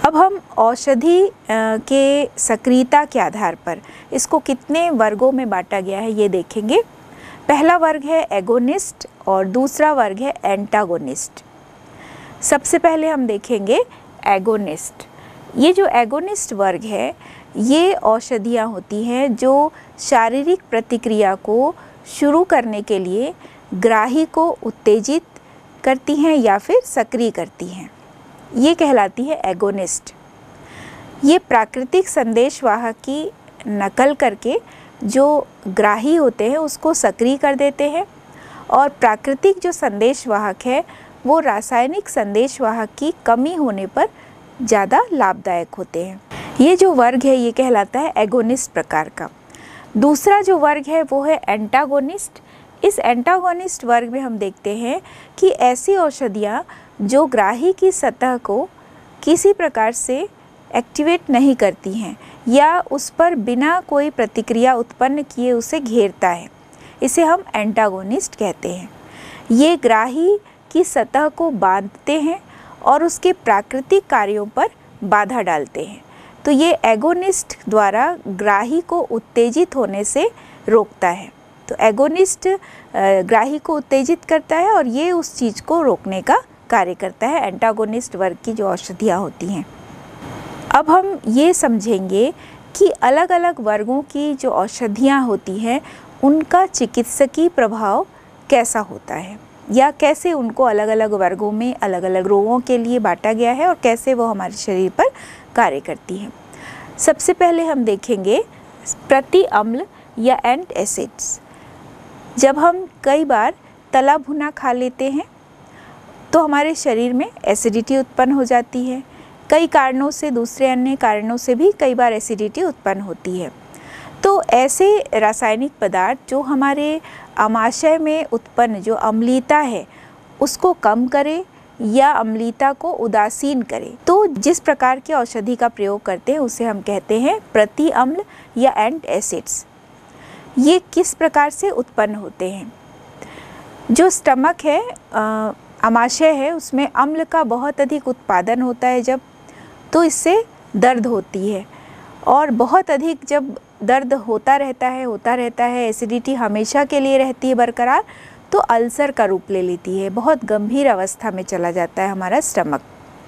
अब हम औषधि के सक्रियता के आधार पर इसको कितने वर्गों में बांटा गया है ये देखेंगे। पहला वर्ग है एगोनिस्ट और दूसरा वर्ग है एंटागोनिस्ट। सबसे पहले हम देखेंगे एगोनिस्ट। ये जो एगोनिस्ट वर्ग है ये औषधियाँ होती हैं जो शारीरिक प्रतिक्रिया को शुरू करने के लिए ग्राही को उत्तेजित करती हैं या फिर सक्रिय करती हैं, ये कहलाती है एगोनिस्ट। ये प्राकृतिक संदेशवाहक की नकल करके जो ग्राही होते हैं उसको सक्रिय कर देते हैं और प्राकृतिक जो संदेशवाहक है वो रासायनिक संदेशवाहक की कमी होने पर ज़्यादा लाभदायक होते हैं। ये जो वर्ग है ये कहलाता है एगोनिस्ट प्रकार का। दूसरा जो वर्ग है वो है एंटागोनिस्ट। इस एंटागोनिस्ट वर्ग में हम देखते हैं कि ऐसी औषधियाँ जो ग्राही की सतह को किसी प्रकार से एक्टिवेट नहीं करती हैं या उस पर बिना कोई प्रतिक्रिया उत्पन्न किए उसे घेरता है, इसे हम एंटागोनिस्ट कहते हैं। ये ग्राही की सतह को बांधते हैं और उसके प्राकृतिक कार्यों पर बाधा डालते हैं। तो ये एगोनिस्ट द्वारा ग्राही को उत्तेजित होने से रोकता है। तो एगोनिस्ट ग्राही को उत्तेजित करता है और ये उस चीज़ को रोकने का कार्य करता है, एंटागोनिस्ट वर्ग की जो औषधियाँ होती हैं। अब हम ये समझेंगे कि अलग अलग वर्गों की जो औषधियाँ होती हैं उनका चिकित्सकीय प्रभाव कैसा होता है या कैसे उनको अलग अलग वर्गों में अलग अलग रोगों के लिए बांटा गया है और कैसे वो हमारे शरीर पर कार्य करती हैं। सबसे पहले हम देखेंगे प्रति अम्ल या एंटासिड्स। जब हम कई बार तला भुना खा लेते हैं तो हमारे शरीर में एसिडिटी उत्पन्न हो जाती है। कई कारणों से, दूसरे अन्य कारणों से भी कई बार एसिडिटी उत्पन्न होती है। तो ऐसे रासायनिक पदार्थ जो हमारे आमाशय में उत्पन्न जो अम्लीयता है उसको कम करे या अम्लीयता को उदासीन करे, तो जिस प्रकार के औषधि का प्रयोग करते हैं उसे हम कहते हैं प्रति अम्ल या एंटासिड्स। ये किस प्रकार से उत्पन्न होते हैं? जो स्टमक है, आमाशय है, उसमें अम्ल का बहुत अधिक उत्पादन होता है जब, तो इससे दर्द होती है और बहुत अधिक जब दर्द होता रहता है, एसिडिटी हमेशा के लिए रहती है बरकरार, तो अल्सर का रूप ले लेती है, बहुत गंभीर अवस्था में चला जाता है हमारा स्टमक।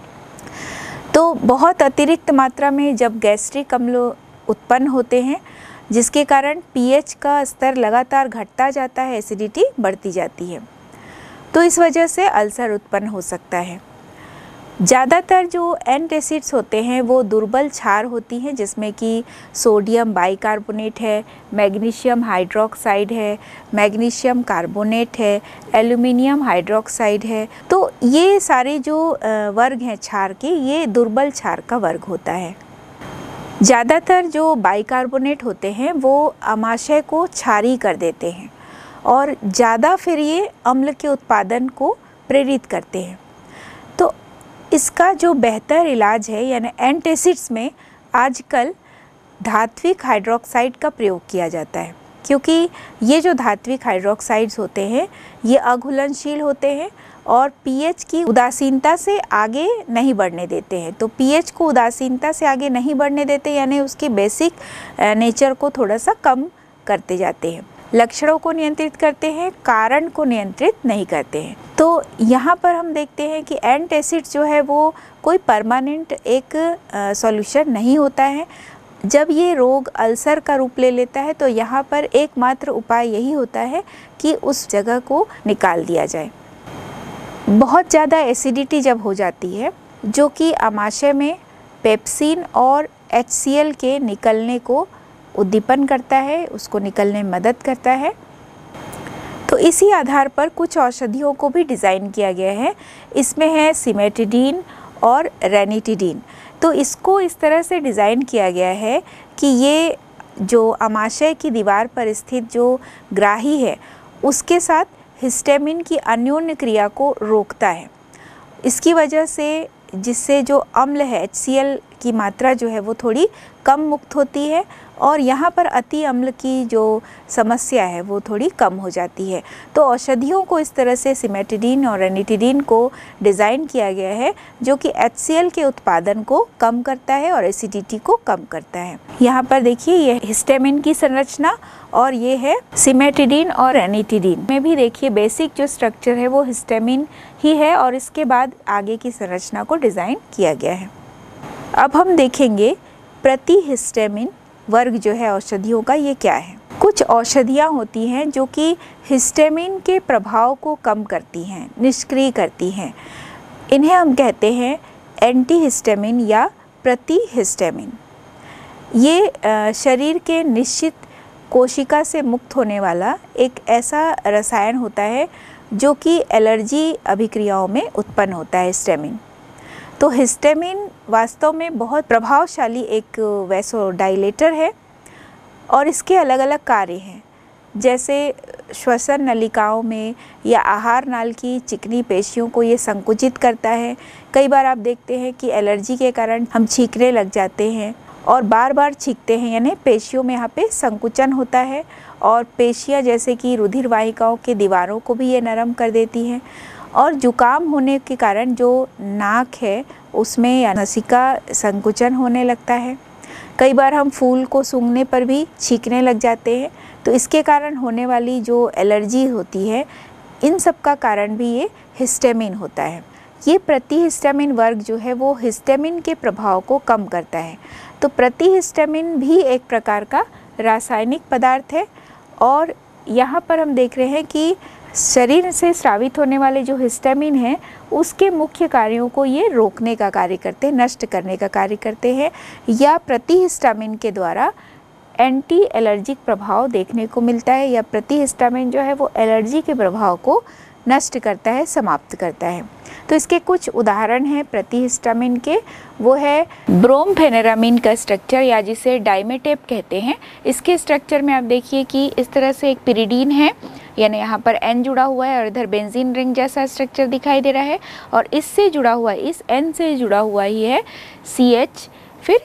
तो बहुत अतिरिक्त मात्रा में जब गैस्ट्रिक अम्ल उत्पन्न होते हैं जिसके कारण पीएच का स्तर लगातार घटता जाता है, एसिडिटी बढ़ती जाती है, तो इस वजह से अल्सर उत्पन्न हो सकता है। ज़्यादातर जो एंटासिड्स होते हैं वो दुर्बल क्षार होती हैं जिसमें कि सोडियम बाइकार्बोनेट है, मैग्नीशियम हाइड्रोक्साइड है, मैग्नीशियम कार्बोनेट है, एल्युमिनियम हाइड्रोक्साइड है। तो ये सारे जो वर्ग हैं क्षार के, ये दुर्बल क्षार का वर्ग होता है। ज़्यादातर जो बाइकार्बोनेट होते हैं वो आमाशय को क्षारीय कर देते हैं और ज़्यादा फिर ये अम्ल के उत्पादन को प्रेरित करते हैं। तो इसका जो बेहतर इलाज है यानी एंटासिड्स में आजकल धात्विक हाइड्रोक्साइड का प्रयोग किया जाता है, क्योंकि ये जो धात्विक हाइड्रोक्साइड्स होते हैं ये अघुलनशील होते हैं और पीएच की उदासीनता से आगे नहीं बढ़ने देते हैं। तो पीएच को उदासीनता से आगे नहीं बढ़ने देते यानी उसके बेसिक नेचर को थोड़ा सा कम करते जाते हैं। लक्षणों को नियंत्रित करते हैं, कारण को नियंत्रित नहीं करते हैं। तो यहाँ पर हम देखते हैं कि एंटासिड जो है वो कोई परमानेंट एक सॉल्यूशन नहीं होता है। जब ये रोग अल्सर का रूप ले लेता है तो यहाँ पर एकमात्र उपाय यही होता है कि उस जगह को निकाल दिया जाए। बहुत ज़्यादा एसिडिटी जब हो जाती है जो कि आमाशय में पेप्सिन और HCl के निकलने को उद्दीपन करता है, उसको निकलने में मदद करता है, तो इसी आधार पर कुछ औषधियों को भी डिज़ाइन किया गया है। इसमें है सिमेटिडीन और रेनिटिडीन। तो इसको इस तरह से डिज़ाइन किया गया है कि ये जो आमाशय की दीवार पर स्थित जो ग्राही है उसके साथ हिस्टामिन की अन्योन्य क्रिया को रोकता है। इसकी वजह से जिससे जो अम्ल है HCl की मात्रा जो है वो थोड़ी कम मुक्त होती है और यहाँ पर अति अम्ल की जो समस्या है वो थोड़ी कम हो जाती है। तो औषधियों को इस तरह से सिमेटिडीन और रेनिटिडीन को डिज़ाइन किया गया है जो कि HCl के उत्पादन को कम करता है और एसिडिटी को कम करता है। यहाँ पर देखिए ये हिस्टामिन की संरचना और ये है सिमेटिडीन और रेनिटिडीन में भी देखिए बेसिक जो स्ट्रक्चर है वो हिस्टामिन ही है और इसके बाद आगे की संरचना को डिज़ाइन किया गया है। अब हम देखेंगे प्रति हिस्टामिन वर्ग जो है औषधियों का ये क्या है। कुछ औषधियाँ होती हैं जो कि हिस्टामिन के प्रभाव को कम करती हैं, निष्क्रिय करती हैं। इन्हें हम कहते हैं एंटीहिस्टामिन या प्रतिहिस्टामिन। ये शरीर के निश्चित कोशिका से मुक्त होने वाला एक ऐसा रसायन होता है जो कि एलर्जी अभिक्रियाओं में उत्पन्न होता है हिस्टामिन। तो हिस्टामिन वास्तव में बहुत प्रभावशाली एक वैसोडाइलेटर है और इसके अलग अलग कार्य हैं, जैसे श्वसन नलिकाओं में या आहार नाल की चिकनी पेशियों को ये संकुचित करता है। कई बार आप देखते हैं कि एलर्जी के कारण हम छींकने लग जाते हैं और बार बार छींकते हैं, यानी पेशियों में यहाँ पे संकुचन होता है और पेशियाँ जैसे कि रुधिर वाहिकाओं के दीवारों को भी ये नरम कर देती हैं। और जुकाम होने के कारण जो नाक है उसमें या नसिका संकुचन होने लगता है। कई बार हम फूल को सूंघने पर भी छींकने लग जाते हैं। तो इसके कारण होने वाली जो एलर्जी होती है, इन सब का कारण भी ये हिस्टामिन होता है। ये प्रतिहिस्टामिन वर्ग जो है वो हिस्टामिन के प्रभाव को कम करता है। तो प्रतिहिस्टामिन भी एक प्रकार का रासायनिक पदार्थ है और यहाँ पर हम देख रहे हैं कि शरीर से स्रावित होने वाले जो हिस्टामिन है उसके मुख्य कार्यों को ये रोकने का कार्य करते हैं, नष्ट करने का कार्य करते हैं, या प्रतिहिस्टामिन के द्वारा एंटी एलर्जिक प्रभाव देखने को मिलता है, या प्रतिहिस्टामिन जो है वो एलर्जी के प्रभाव को नष्ट करता है, समाप्त करता है। तो इसके कुछ उदाहरण हैं प्रतिहिस्टामिन के, वो है ब्रोमफेनेरामिन का स्ट्रक्चर या जिसे डाइमेटेप कहते हैं। इसके स्ट्रक्चर में आप देखिए कि इस तरह से एक पिरिडीन है, यानी यहाँ पर N जुड़ा हुआ है और इधर बेंजीन रिंग जैसा स्ट्रक्चर दिखाई दे रहा है, और इससे जुड़ा हुआ, इस N से जुड़ा हुआ ही है CH, फिर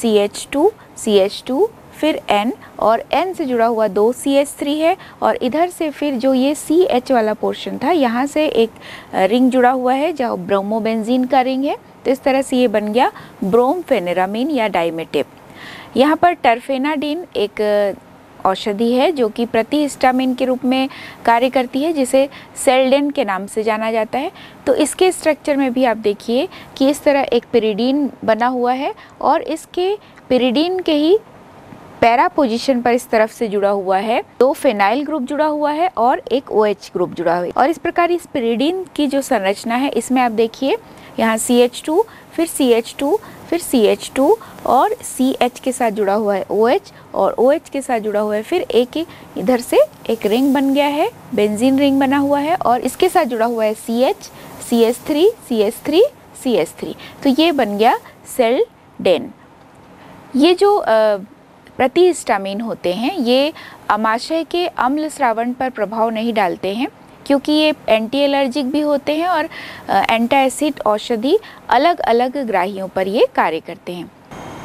CH2 फिर N, और N से जुड़ा हुआ 2 CH3 है, और इधर से फिर जो ये CH वाला पोर्शन था यहाँ से एक रिंग जुड़ा हुआ है जो ब्रोमोबेंजीन का रिंग है। तो इस तरह से ये बन गया ब्रोमफेनेरामिन या डाइमेटेप। यहाँ पर टर्फेनाडिन एक औषधि है जो कि प्रतिहिस्टामिन के रूप में कार्य करती है, जिसे सेल्डेन के नाम से जाना जाता है। तो इसके स्ट्रक्चर में भी आप देखिए कि इस तरह एक पिरिडीन बना हुआ है और इसके पिरिडीन के ही पैरा पोजीशन पर इस तरफ से जुड़ा हुआ है 2 फेनाइल ग्रुप जुड़ा हुआ है और एक OH ग्रुप जुड़ा हुआ है। और इस प्रकार इस पिरिडीन की जो संरचना है इसमें आप देखिए यहाँ CH2, फिर CH2, फिर CH2 और CH के साथ जुड़ा हुआ है OH, और OH के साथ जुड़ा हुआ है फिर एक इधर से एक रिंग बन गया है, बेंजीन रिंग बना हुआ है, और इसके साथ जुड़ा हुआ है CH, CH3, CH3, CH3। तो ये बन गया सेल्डेन। ये जो प्रतिहिस्टामिन होते हैं ये अमाशय के अम्ल स्रावण पर प्रभाव नहीं डालते हैं, क्योंकि ये एंटी एलर्जिक भी होते हैं और एंटी एसिड औषधि अलग अलग ग्राहियों पर ये कार्य करते हैं।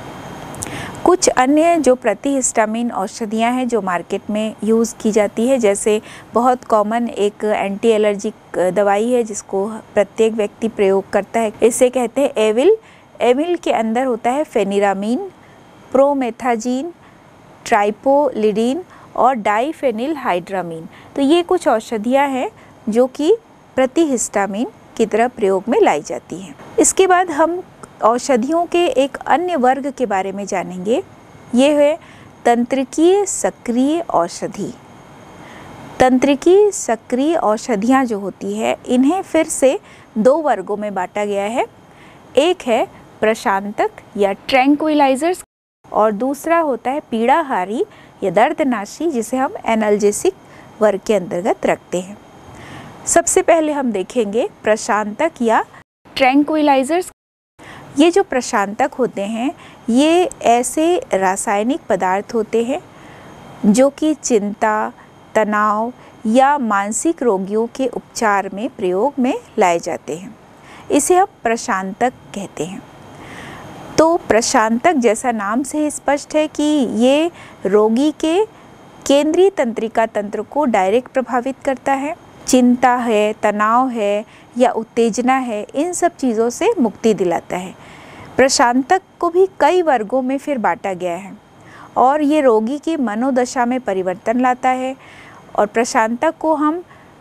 कुछ अन्य जो प्रतिहिस्टामिन औषधियाँ हैं जो मार्केट में यूज़ की जाती है, जैसे बहुत कॉमन एक एंटी एलर्जिक दवाई है जिसको प्रत्येक व्यक्ति प्रयोग करता है, इसे कहते हैं एविल। एविल के अंदर होता है फेनिरामिन, प्रोमेथाजीन, ट्राइपोलिडीन और डाइफेनिल हाइड्रामीन। तो ये कुछ औषधियाँ हैं जो कि प्रतिहिस्टामिन की तरह प्रयोग में लाई जाती हैं। इसके बाद हम औषधियों के एक अन्य वर्ग के बारे में जानेंगे, ये है तंत्रिकीय सक्रिय औषधि। तंत्रिकीय सक्रिय औषधियाँ जो होती है इन्हें फिर से 2 वर्गों में बांटा गया है। एक है प्रशांतक या ट्रैंक्विलाइजर्स, और दूसरा होता है पीड़ाहारी या दर्दनाशी, जिसे हम एनाल्जेसिक वर्ग के अंतर्गत रखते हैं। सबसे पहले हम देखेंगे प्रशांतक या ट्रैंक्विलाइजर्स। ये जो प्रशांतक होते हैं ये ऐसे रासायनिक पदार्थ होते हैं जो कि चिंता, तनाव या मानसिक रोगियों के उपचार में प्रयोग में लाए जाते हैं। इसे हम प्रशांतक कहते हैं। तो प्रशांतक जैसा नाम से ही स्पष्ट है कि ये रोगी के केंद्रीय तंत्रिका तंत्र को डायरेक्ट प्रभावित करता है। चिंता है, तनाव है या उत्तेजना है, इन सब चीज़ों से मुक्ति दिलाता है। प्रशांतक को भी कई वर्गों में फिर बांटा गया है और ये रोगी की मनोदशा में परिवर्तन लाता है। और प्रशांतक को हम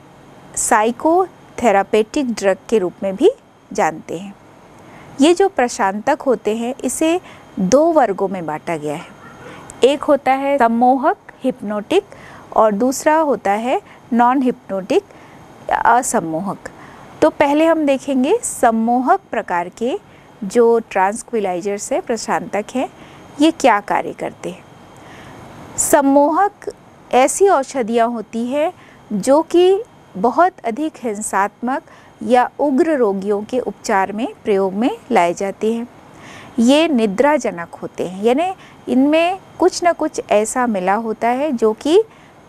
साइकोथेरापेटिक ड्रग के रूप में भी जानते हैं। ये जो प्रशांतक होते हैं इसे 2 वर्गों में बांटा गया है। एक होता है सम्मोहक हिप्नोटिक और दूसरा होता है नॉन हिप्नोटिक असम्मोहक। तो पहले हम देखेंगे सम्मोहक प्रकार के जो ट्रांक्विलाइजर्स है, प्रशांतक हैं, ये क्या कार्य करते हैं। सम्मोहक ऐसी औषधियाँ होती है जो कि बहुत अधिक हिंसात्मक या उग्र रोगियों के उपचार में प्रयोग में लाए जाते हैं। ये निद्राजनक होते हैं, यानी इनमें कुछ न कुछ ऐसा मिला होता है जो कि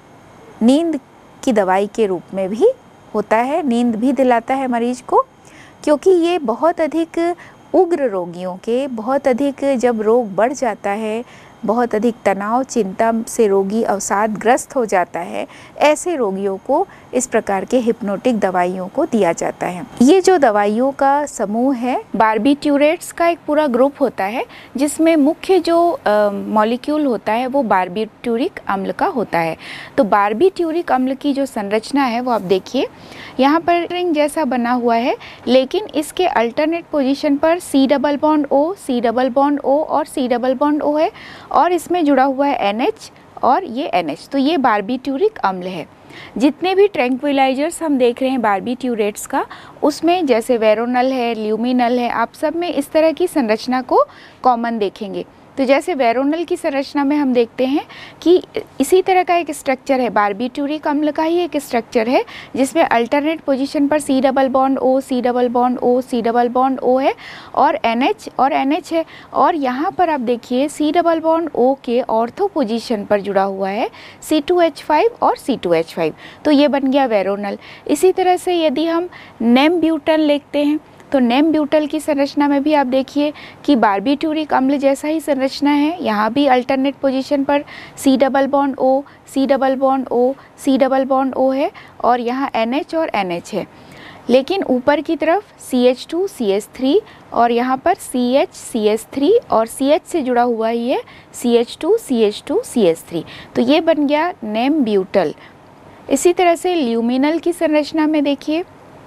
नींद की दवाई के रूप में भी होता है, नींद भी दिलाता है मरीज को, क्योंकि ये बहुत अधिक उग्र रोगियों के, बहुत अधिक जब रोग बढ़ जाता है, बहुत अधिक तनाव चिंता से रोगी अवसादग्रस्त हो जाता है, ऐसे रोगियों को इस प्रकार के हिप्नोटिक दवाइयों को दिया जाता है। ये जो दवाइयों का समूह है, बार्बिट्यूरेट्स का एक पूरा ग्रुप होता है जिसमें मुख्य जो मॉलिक्यूल होता है वो बार्बिट्यूरिक अम्ल का होता है। तो बार्बिट्यूरिक अम्ल की जो संरचना है वो आप देखिए, यहाँ पर रिंग जैसा बना हुआ है, लेकिन इसके अल्टरनेट पोजीशन पर C double bond O, C double bond O और C डबल बॉन्ड O है और इसमें जुड़ा हुआ है NH और ये NH। तो ये बार्बिट्यूरिक अम्ल है। जितने भी ट्रैंक्विलाइजर्स हम देख रहे हैं बार्बिट्यूरेट्स का, उसमें जैसे वेरोनल है, ल्यूमिनल है, आप सब में इस तरह की संरचना को कॉमन देखेंगे। तो जैसे वेरोनल की संरचना में हम देखते हैं कि इसी तरह का एक स्ट्रक्चर है, बार्बिट्यूरिक अम्ल का ही एक स्ट्रक्चर है जिसमें अल्टरनेट पोजीशन पर C double bond O, C double bond O, C double bond O है और NH है। और यहाँ पर आप देखिए C डबल बॉन्ड O के ऑर्थो पोजीशन पर जुड़ा हुआ है C2H5 और C2H5। तो ये बन गया वेरोनल। इसी तरह से यदि हम नेम्ब्यूटल लिखते हैं तो नेम्ब्यूटल की संरचना में भी आप देखिए कि बार्बिट्यूरिक अम्ल जैसा ही संरचना है। यहाँ भी अल्टरनेट पोजीशन पर C double bond O, C double bond O, C double bond O है और यहाँ NH और NH है। लेकिन ऊपर की तरफ CH2 CH3 और यहाँ पर CH CH3 और CH से जुड़ा हुआ ही है CH2 CH2 CH3। तो ये बन गया नेम्ब्यूटल। इसी तरह से ल्यूमिनल की संरचना में देखिए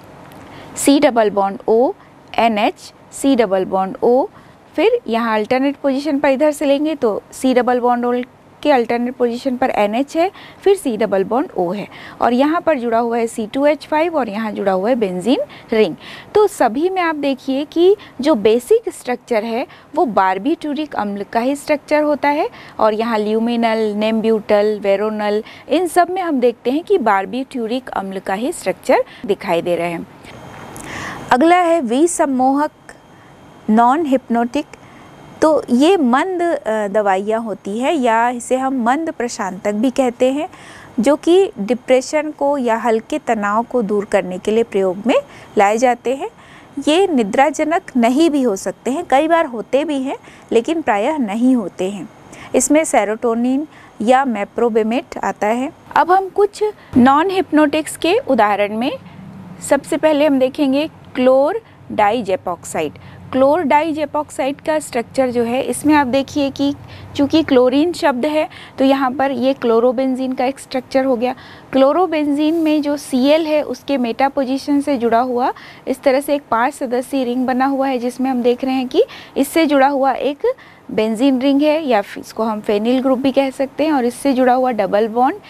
C double bond O, NH, C double bond O, फिर यहाँ अल्टरनेट पोजीशन पर इधर से लेंगे तो C डबल बॉन्ड O के अल्टरनेट पोजीशन पर NH है, फिर C डबल बॉन्ड O है और यहाँ पर जुड़ा हुआ है C2H5 और यहाँ जुड़ा हुआ है बेंजीन रिंग। तो सभी में आप देखिए कि जो बेसिक स्ट्रक्चर है वो बार्बिट्यूरिक अम्ल का ही स्ट्रक्चर होता है और यहाँ ल्यूमिनल, नेम्ब्यूटल, वेरोनल, इन सब में हम देखते हैं कि बार्बिट्यूरिक अम्ल का ही स्ट्रक्चर दिखाई दे रहे हैं। अगला है विसम्मोहक नॉन हिप्नोटिक। तो ये मंद दवाइयाँ होती है या इसे हम मंद प्रशांतक भी कहते हैं, जो कि डिप्रेशन को या हल्के तनाव को दूर करने के लिए प्रयोग में लाए जाते हैं। ये निद्राजनक नहीं भी हो सकते हैं, कई बार होते भी हैं लेकिन प्रायः नहीं होते हैं। इसमें सेरोटोनिन या मेप्रोबेमेट आता है। अब हम कुछ नॉन हिप्नोटिक्स के उदाहरण में सबसे पहले हम देखेंगे क्लोर डाइजेपॉक्साइड। क्लोर डाइजेपॉक्साइड का स्ट्रक्चर जो है, इसमें आप देखिए कि चूँकि क्लोरीन शब्द है तो यहाँ पर ये क्लोरोबेंजीन का एक स्ट्रक्चर हो गया। क्लोरोबेंजीन में जो Cl है उसके मेटा पोजीशन से जुड़ा हुआ इस तरह से एक 5 सदस्यीय रिंग बना हुआ है, जिसमें हम देख रहे हैं कि इससे जुड़ा हुआ एक बेंजीन रिंग है या इसको हम फेनिल ग्रुप भी कह सकते हैं, और इससे जुड़ा हुआ डबल बॉन्ड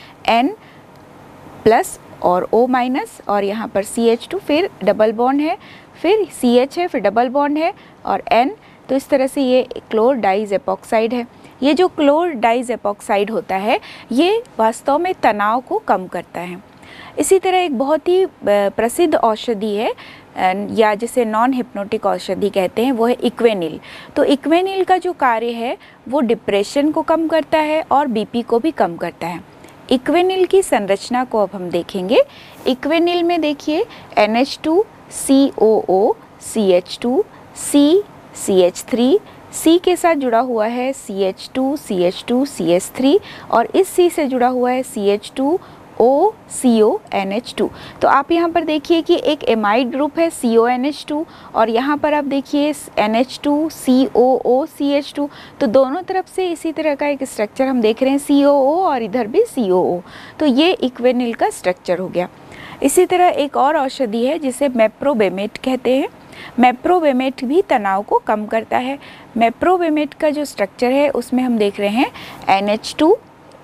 N+ और O- और यहाँ पर CH2, फिर डबल बॉन्ड है, फिर CH है, फिर डबल बॉन्ड है और N। तो इस तरह से ये क्लोर डाइजेपॉक्साइड है। ये जो क्लोर डाइजेपॉक्साइड होता है ये वास्तव में तनाव को कम करता है। इसी तरह एक बहुत ही प्रसिद्ध औषधि है या जिसे नॉन हिप्नोटिक औषधि कहते हैं, वो है इक्वेनिल। तो इक्वेनिल का जो कार्य है वो डिप्रेशन को कम करता है और BP को भी कम करता है। इक्वेनिल की संरचना को अब हम देखेंगे। इक्वेनिल में देखिए NH2 COO CH2 C CH3 C के साथ जुड़ा हुआ है CH2 CH2 CH3 और इस C से जुड़ा हुआ है CH2O CO NH2। तो आप यहाँ पर देखिए कि एक एमाइड ग्रुप है CONH2 और यहाँ पर आप देखिए NH2 COO CH2। तो दोनों तरफ से इसी तरह का एक स्ट्रक्चर हम देख रहे हैं, COO और इधर भी COO। तो ये इक्वेनिल का स्ट्रक्चर हो गया। इसी तरह एक और औषधि है जिसे मेप्रोबेमेट कहते हैं। मेप्रोबेमेट भी तनाव को कम करता है। मेप्रोबेमेट का जो स्ट्रक्चर है उसमें हम देख रहे हैं NH2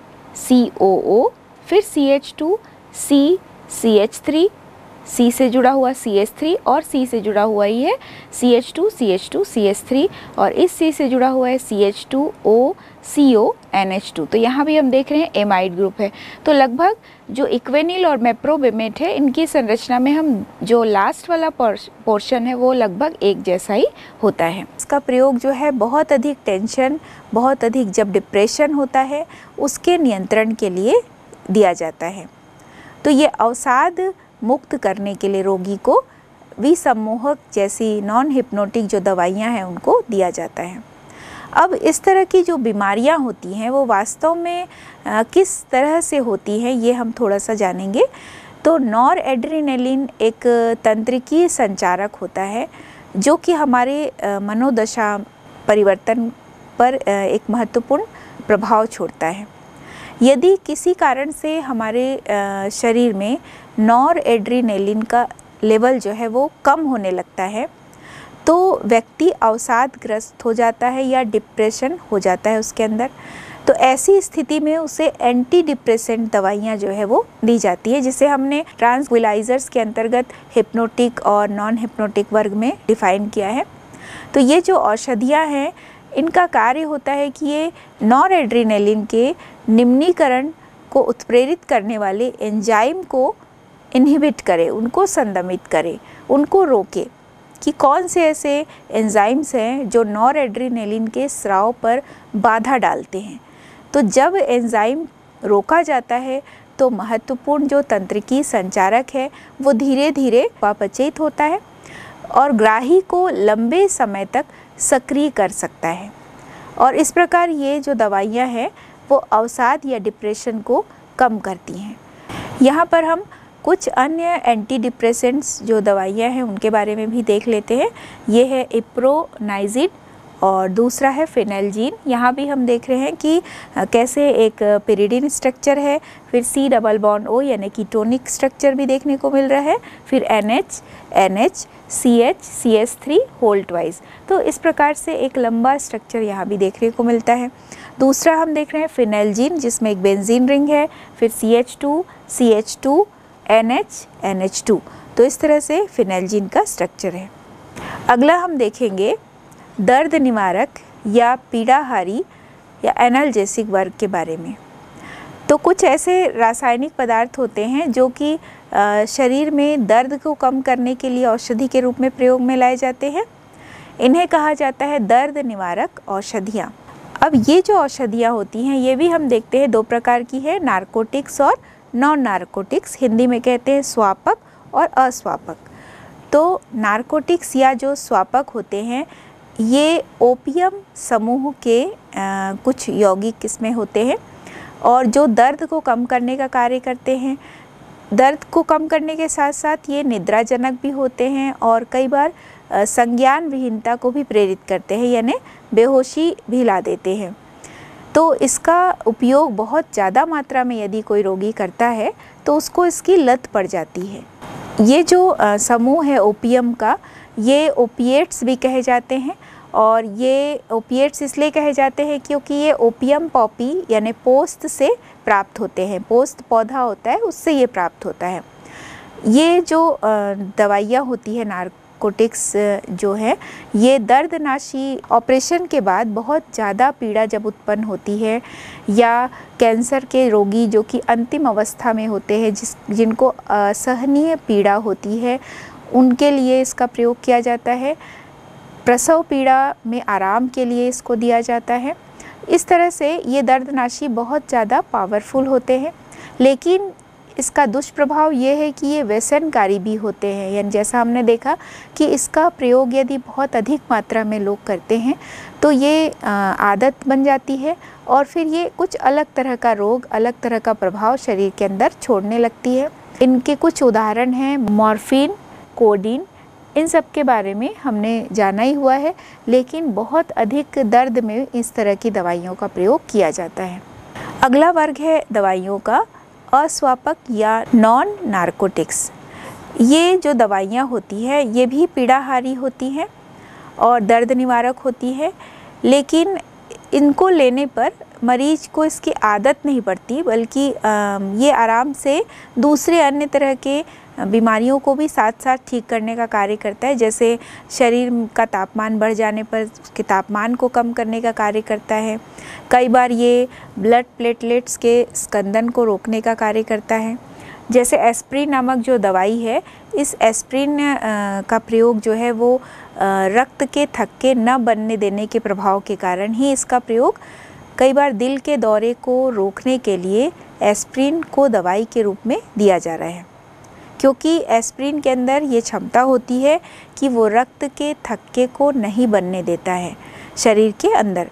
COO, फिर CH2 CH3, C से जुड़ा हुआ CH3 और C से जुड़ा हुआ ही है CH2 CH2 CH3 और इस C से जुड़ा हुआ है CH2O CO NH2। तो यहाँ भी हम देख रहे हैं एमाइड ग्रुप है। तो लगभग जो इक्वेनिल और मेप्रोबेमेट है इनकी संरचना में हम जो लास्ट वाला पोर्शन है वो लगभग एक जैसा ही होता है। इसका प्रयोग जो है बहुत अधिक टेंशन, बहुत अधिक जब डिप्रेशन होता है उसके नियंत्रण के लिए दिया जाता है। तो ये अवसाद मुक्त करने के लिए रोगी को विसम्मोहक जैसी नॉन हिप्नोटिक जो दवाइयाँ हैं उनको दिया जाता है। अब इस तरह की जो बीमारियां होती हैं वो वास्तव में किस तरह से होती हैं ये हम थोड़ा सा जानेंगे। तो नॉरएड्रेनालिन एक तंत्रिकीय संचारक होता है जो कि हमारे मनोदशा परिवर्तन पर एक महत्वपूर्ण प्रभाव छोड़ता है। यदि किसी कारण से हमारे शरीर में नॉरएड्रेनालिन का लेवल जो है वो कम होने लगता है तो व्यक्ति अवसादग्रस्त हो जाता है या डिप्रेशन हो जाता है उसके अंदर। तो ऐसी स्थिति में उसे एंटी डिप्रेसेंट दवाइयाँ जो है वो दी जाती है, जिसे हमने ट्रांक्विलाइजर्स के अंतर्गत हिप्नोटिक और नॉन हिप्नोटिक वर्ग में डिफाइन किया है। तो ये जो औषधियाँ हैं इनका कार्य होता है कि ये नॉरएड्रेनालिन के निम्नीकरण को उत्प्रेरित करने वाले एंजाइम को इनहिबिट करे, उनको संदमित करे, उनको रोके कि कौन से ऐसे एंजाइम्स हैं जो नॉरएड्रेनालिन के स्राव पर बाधा डालते हैं। तो जब एंजाइम रोका जाता है तो महत्वपूर्ण जो तंत्रिकी संचारक है वो धीरे धीरे अपचयित होता है और ग्राही को लंबे समय तक सक्रिय कर सकता है। और इस प्रकार ये जो दवाइयाँ हैं वो अवसाद या डिप्रेशन को कम करती हैं। यहाँ पर हम कुछ अन्य एंटी डिप्रेसेंट्स जो दवाइयाँ हैं उनके बारे में भी देख लेते हैं। ये है इप्रोनाइजिड और दूसरा है फिनेल्जीन। यहाँ भी हम देख रहे हैं कि कैसे एक पिरिडिन स्ट्रक्चर है, फिर C डबल बॉन्ड O यानी कीटोनिक स्ट्रक्चर भी देखने को मिल रहा है, फिर NH NH CH CH3 होल्ट वाइज। तो इस प्रकार से एक लंबा स्ट्रक्चर यहाँ भी देखने को मिलता है। दूसरा हम देख रहे हैं फिनेल्जीन जिसमें एक बेंजीन रिंग है, फिर CH2 CH2 NH NH2। तो इस तरह से फिनेल्जीन का स्ट्रक्चर है। अगला हम देखेंगे दर्द निवारक या पीड़ाहारी या एनाल्जेसिक वर्ग के बारे में। तो कुछ ऐसे रासायनिक पदार्थ होते हैं जो कि शरीर में दर्द को कम करने के लिए औषधि के रूप में प्रयोग में लाए जाते हैं। इन्हें कहा जाता है दर्द निवारक औषधियाँ। अब ये जो औषधियाँ होती हैं ये भी हम देखते हैं दो प्रकार की है, नारकोटिक्स और नॉन नारकोटिक्स। हिंदी में कहते हैं स्वापक और अस्वापक। तो नारकोटिक्स या जो स्वापक होते हैं ये ओपियम समूह के कुछ यौगिक किस्में होते हैं और जो दर्द को कम करने का कार्य करते हैं। दर्द को कम करने के साथ साथ ये निद्राजनक भी होते हैं और कई बार संज्ञान विहीनता को भी प्रेरित करते हैं, यानी बेहोशी भी ला देते हैं। तो इसका उपयोग बहुत ज़्यादा मात्रा में यदि कोई रोगी करता है तो उसको इसकी लत पड़ जाती है। ये जो समूह है ओपियम का, ये ओपिएट्स भी कहे जाते हैं और ये ओपिएट्स इसलिए कहे जाते हैं क्योंकि ये ओपियम पॉपी यानी पोस्त से प्राप्त होते हैं। पोस्त पौधा होता है उससे ये प्राप्त होता है। ये जो दवाइयाँ होती है नारकोटिक्स जो है ये दर्दनाशी ऑपरेशन के बाद बहुत ज़्यादा पीड़ा जब उत्पन्न होती है या कैंसर के रोगी जो कि अंतिम अवस्था में होते हैं जिनको असहनीय पीड़ा होती है उनके लिए इसका प्रयोग किया जाता है। प्रसव पीड़ा में आराम के लिए इसको दिया जाता है। इस तरह से ये दर्दनाशी बहुत ज़्यादा पावरफुल होते हैं, लेकिन इसका दुष्प्रभाव ये है कि ये व्यसनकारी भी होते हैं, यानी जैसा हमने देखा कि इसका प्रयोग यदि बहुत अधिक मात्रा में लोग करते हैं तो ये आदत बन जाती है और फिर ये कुछ अलग तरह का रोग, अलग तरह का प्रभाव शरीर के अंदर छोड़ने लगती है। इनके कुछ उदाहरण हैं मॉर्फिन, कोडीन, इन सब के बारे में हमने जाना ही हुआ है, लेकिन बहुत अधिक दर्द में इस तरह की दवाइयों का प्रयोग किया जाता है। अगला वर्ग है दवाइयों का अस्वापक या नॉन नार्कोटिक्स। ये जो दवाइयाँ होती हैं ये भी पीड़ाहारी होती हैं और दर्द निवारक होती है, लेकिन इनको लेने पर मरीज को इसकी आदत नहीं पड़ती, बल्कि ये आराम से दूसरे अन्य तरह के बीमारियों को भी साथ साथ ठीक करने का कार्य करता है। जैसे शरीर का तापमान बढ़ जाने पर उसके तापमान को कम करने का कार्य करता है। कई बार ये ब्लड प्लेटलेट्स के स्कंदन को रोकने का कार्य करता है। जैसे एस्प्रिन नामक जो दवाई है, इस एस्प्रिन का प्रयोग जो है वो रक्त के थक्के न बनने देने के प्रभाव के कारण ही इसका प्रयोग कई बार दिल के दौरे को रोकने के लिए एस्प्रिन को दवाई के रूप में दिया जा रहा है, क्योंकि एस्प्रिन के अंदर ये क्षमता होती है कि वो रक्त के थक्के को नहीं बनने देता है शरीर के अंदर।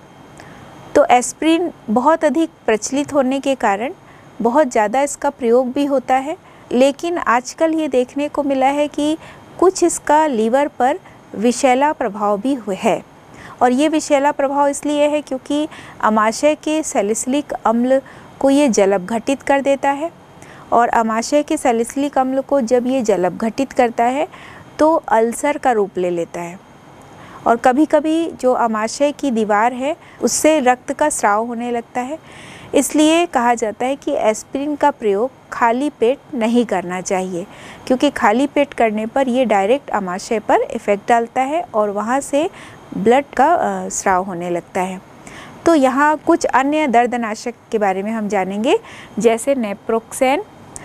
तो एस्प्रिन बहुत अधिक प्रचलित होने के कारण बहुत ज़्यादा इसका प्रयोग भी होता है, लेकिन आजकल ये देखने को मिला है कि कुछ इसका लीवर पर विषैला प्रभाव भी है। और ये विषैला प्रभाव इसलिए है क्योंकि अमाशय के सैलिसिलिक अम्ल को ये जलबघटित कर देता है, और अमाशय के सैलिसिलिक अम्ल को जब ये जलबघटित करता है तो अल्सर का रूप ले लेता है, और कभी कभी जो अमाशय की दीवार है उससे रक्त का स्राव होने लगता है। इसलिए कहा जाता है कि एस्प्रिन का प्रयोग खाली पेट नहीं करना चाहिए, क्योंकि खाली पेट करने पर ये डायरेक्ट अमाशय पर इफ़ेक्ट डालता है और वहाँ से ब्लड का स्राव होने लगता है। तो यहाँ कुछ अन्य दर्दनाशक के बारे में हम जानेंगे, जैसे नेप्रोक्सेन,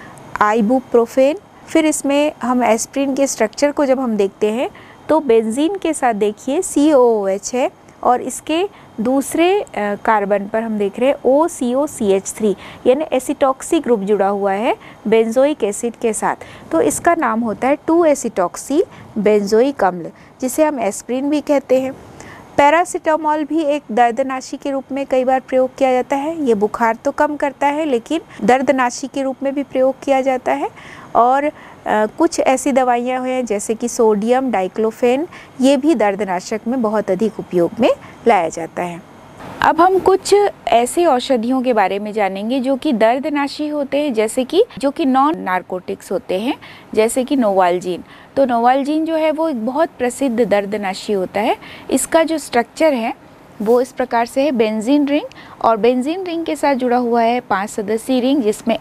आइबुप्रोफेन। फिर इसमें हम एस्प्रिन के स्ट्रक्चर को जब हम देखते हैं तो बेंजीन के साथ देखिए COOH है, और इसके दूसरे कार्बन पर हम देख रहे हैं OCOCH3, यानी एसिटॉक्सी ग्रुप जुड़ा हुआ है बेंजोइक एसिड के साथ। तो इसका नाम होता है 2-एसिटॉक्सी बेंजोइक अम्ल, जिसे हम एस्प्रिन भी कहते हैं। पैरासीटामोल भी एक दर्दनाशी के रूप में कई बार प्रयोग किया जाता है। ये बुखार तो कम करता है, लेकिन दर्दनाशी के रूप में भी प्रयोग किया जाता है। और कुछ ऐसी दवाइयाँ हैं जैसे कि सोडियम डाइक्लोफेन, ये भी दर्दनाशक में बहुत अधिक उपयोग में लाया जाता है। अब हम कुछ ऐसे औषधियों के बारे में जानेंगे जो कि दर्दनाशी होते हैं, जैसे कि जो कि नॉन नार्कोटिक्स होते हैं, जैसे कि नोवाल्जीन। तो नोवाल्जीन जो है वो एक बहुत प्रसिद्ध दर्दनाशी होता है। इसका जो स्ट्रक्चर है वो इस प्रकार से है, बेंजीन रिंग, और बेंजीन रिंग के साथ जुड़ा हुआ है 5 सदस्यीय रिंग, जिसमें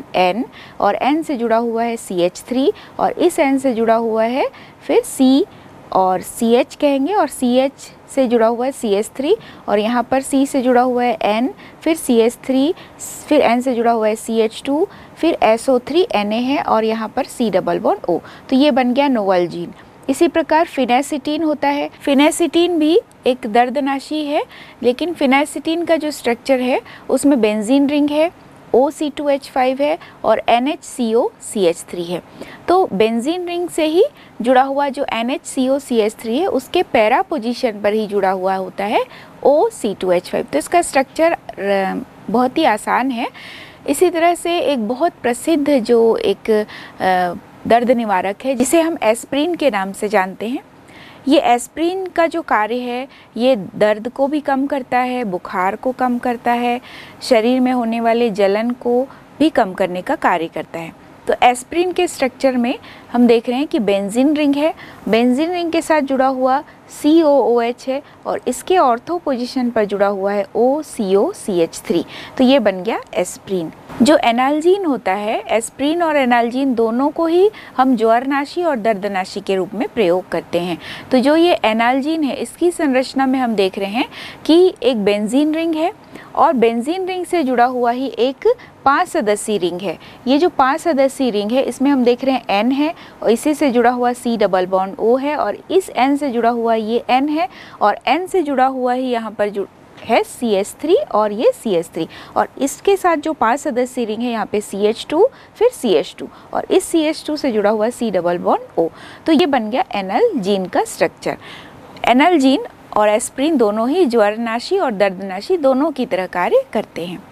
N और N से जुड़ा हुआ है CH3, और इस N से जुड़ा हुआ है फिर C और CH कहेंगे, और CH से जुड़ा हुआ है CH3, और यहाँ पर C से जुड़ा हुआ है N, फिर CH3, फिर N से जुड़ा हुआ है CH2, फिर SO3 Na है, और यहाँ पर C डबल बॉन्ड O। तो ये बन गया नोवाल्जीन। इसी प्रकार फिनेसिटीन होता है। फिनेसिटीन भी एक दर्दनाशी है, लेकिन फिनेसिटीन का जो स्ट्रक्चर है उसमें बेंजीन रिंग है, OC2H5 है, और NHCOCH3 है। तो बेंजीन रिंग से ही जुड़ा हुआ जो NHCOCH3 है उसके पैरा पोजीशन पर ही जुड़ा हुआ होता है OC2H5। तो इसका स्ट्रक्चर बहुत ही आसान है। इसी तरह से एक बहुत प्रसिद्ध जो एक दर्द निवारक है जिसे हम एस्प्रिन के नाम से जानते हैं। ये एस्प्रिन का जो कार्य है ये दर्द को भी कम करता है, बुखार को कम करता है, शरीर में होने वाले जलन को भी कम करने का कार्य करता है। तो एस्प्रिन के स्ट्रक्चर में हम देख रहे हैं कि बेंजीन रिंग है, बेंजीन रिंग के साथ जुड़ा हुआ COOH है, और इसके ऑर्थो पोजीशन पर जुड़ा हुआ है OCOCH3। तो ये बन गया एस्प्रिन। जो एनाल्जीन होता है, एस्प्रिन और एनाल्जीन दोनों को ही हम ज्वरनाशी और दर्दनाशी के रूप में प्रयोग करते हैं। तो जो ये एनाल्जीन है इसकी संरचना में हम देख रहे हैं कि एक बेंजीन रिंग है, और बेंजीन रिंग से जुड़ा हुआ ही एक 5 सदस्यीय रिंग है। ये जो 5 सदस्यीय रिंग है इसमें हम देख रहे हैं N है, और इसी से जुड़ा हुआ C डबल बॉन्ड O है, और इस N से जुड़ा हुआ ये N है, और N से जुड़ा हुआ ही यहाँ पर है CH3 और ये CH3, और इसके साथ जो 5 सदस्यीय रिंग है यहाँ पे CH2 फिर CH2 और इस CH2 से जुड़ा हुआ C डबल बॉन्ड O। तो ये बन गया एनाल्जीन का स्ट्रक्चर। एनाल्जीन और एस्प्रिन दोनों ही ज्वरनाशी और दर्दनाशी दोनों की तरह कार्य करते हैं।